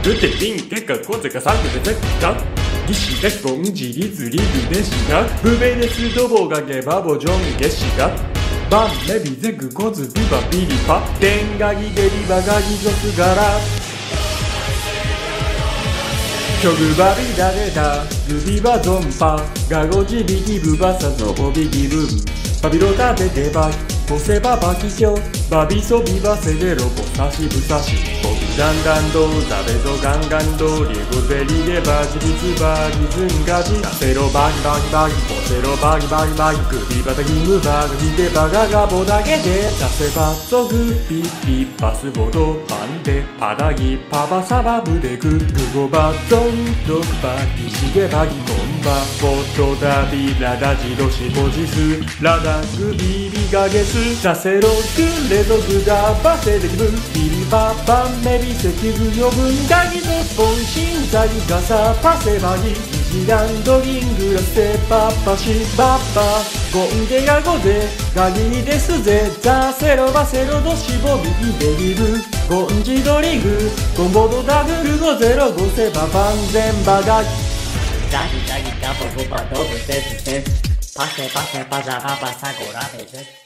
グテピン結果コゼカサンクでゼッカギシガコンジリズリグデシガブベレスドボガゲバボジョンゲシガバンメビゼグコズビバビリパテンガギデリバガギゾスガラキョグバビダレダグビバゾンパガゴジビギブバサゾボビギブンバビロタデデバボセババキキョバビソビバセデロボサシブサシボビダンダンドザベゾガンガンドリゴゼリゲバジリズバギズンガジダセロバギバギバギボセロバギバギバギグビバタギムバグビデバガガボダゲデザセバゾグピピパスボドパンデパダギパバサバブデググゴバゾンドクバギシゲバギゴンバボトダビラダジロシボジスラダグビビガゲスザセログレゾグダバセデキブンビリババンメビセキグヨブンガギゾスポンシンザギガサパセバギビジランドギングラセパパシバッパゴンゲガゴゼガギですぜザセロバセロドシボビギデビルゴンジドリグゴンボドダグルゴゼロゴセババンゼンバガギザギザギガボゴバドブゼズゼパセパセパザババサゴラベゼ